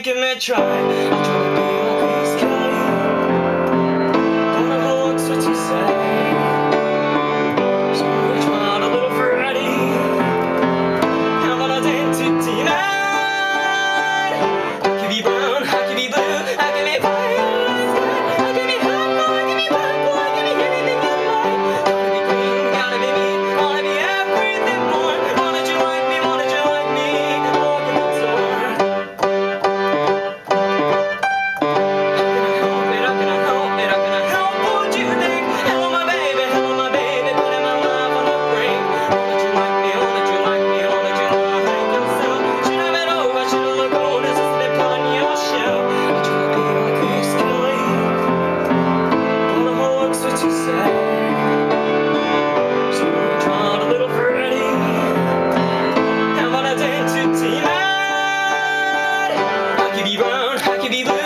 give me a try. I try to be like this guy, don't know how looks what you say. So which one a little Freddy? How about a dance to tonight? I could be brown, I could be blue, I could be fire, I could be hot, I could be purple, I could be anything you like. Gotta be green, gotta be me, wanna be everything more. Wanted you like me, wanted you like me, walk in the door. How can I help it, how can I help what you think? Hello my baby, putting my life on the brink. Wanted you like me, wanted you like me, wanted you like yourself. Should have been over, should have looked on, it's just slip on your shell. I try to be like this guy, don't know how looks what you say. So we tried a little Freddy, how about I dance to tonight? I could be brown, I could be blue,